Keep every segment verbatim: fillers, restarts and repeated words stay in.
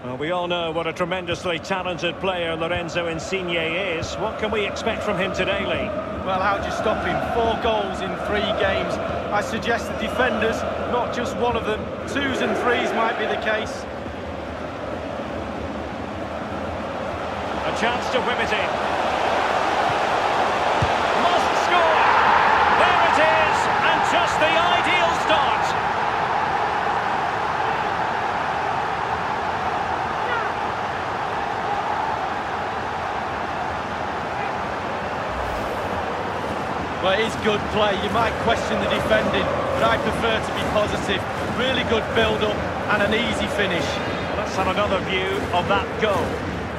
Well, we all know what a tremendously talented player Lorenzo Insigne is. What can we expect from him today, Lee? Well, how do you stop him? Four goals in three games. I suggest the defenders, not just one of them, twos and threes might be the case. A chance to whip it in. Must score! There it is, and just the ideal start. Well, it is good play. You might question the defending, but I prefer to be positive. Really good build-up and an easy finish. Let's have another view of that goal.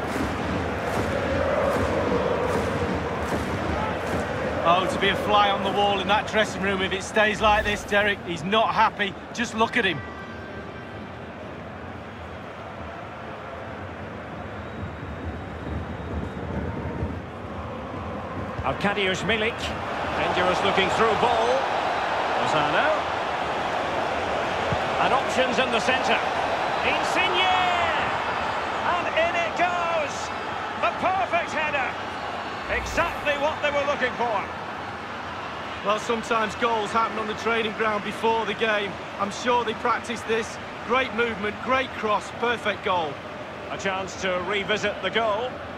Oh, to be a fly on the wall in that dressing room if it stays like this, Derek. He's not happy. Just look at him. Arkadiusz Milik. Dangerous looking through ball. Lozano. And options in the centre. Insigne! And in it goes! The perfect header! Exactly what they were looking for. Well, sometimes goals happen on the training ground before the game. I'm sure they practiced this. Great movement, great cross, perfect goal. A chance to revisit the goal.